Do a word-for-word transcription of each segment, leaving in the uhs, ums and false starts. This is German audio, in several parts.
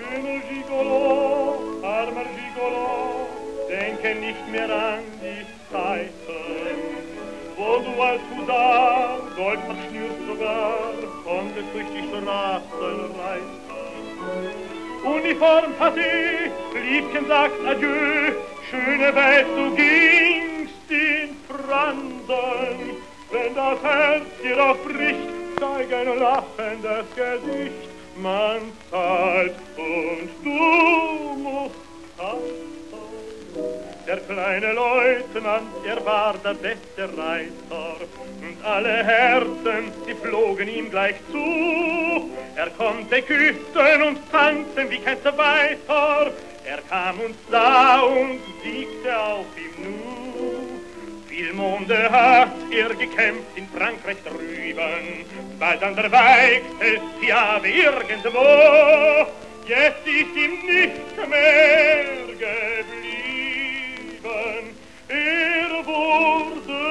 Schöner Gigolo, armer Gigolo, denke nicht mehr an die Zeiten, wo du als Husar, Gold verschnürt sogar, konntest durch die Straßen reiten. Uniform passé, Liebchen sagt Adieu, schöne Welt, du gingst in Fransen. Wenn das Herz dir doch bricht, zeig ein lachendes Gesicht, man zahlt und du musst tanzen. Der kleine Leutnant, er war der beste Reiter, und alle Herzen, die flogen ihm gleich zu. Er konnte küssen und tanzen wie kein Zweiter, er kam und sah und siegte auf ihm nur. Viel Monde hat er gekämpft in Frankreich drüben, bald anderweitig ist ja wie irgendwo. Jetzt ist ihm nicht mehr geblieben, er wurde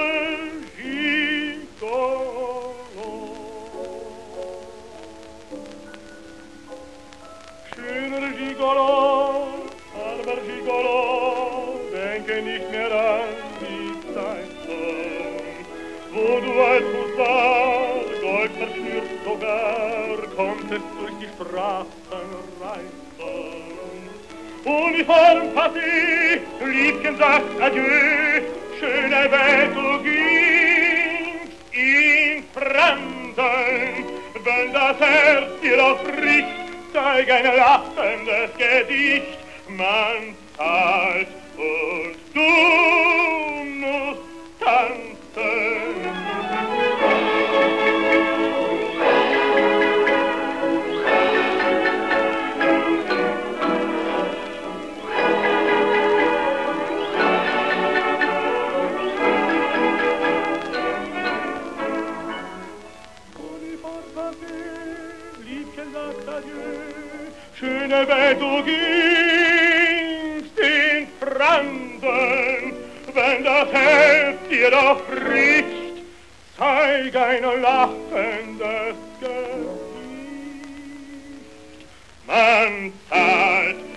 Gigolo. Schöner Gigolo, armer Gigolo, denke nicht mehr an die Zeiten, wo du als Husar, Gold verschnürt sogar, konntest durch die Straßen reiten. Uniform passé, Liebchen sagt Adieu, schöne Welt, du gingst in Fransen. Wenn das Herz dir doch bricht, zeig ein lachendes Gesicht, man zahlt und du musst tanzen. Liebchen sagt Adieu, schöne Welt, du gingst in Fransen. Wenn das Herz dir doch bricht, zeig ein lachendes Gesicht, man zahlt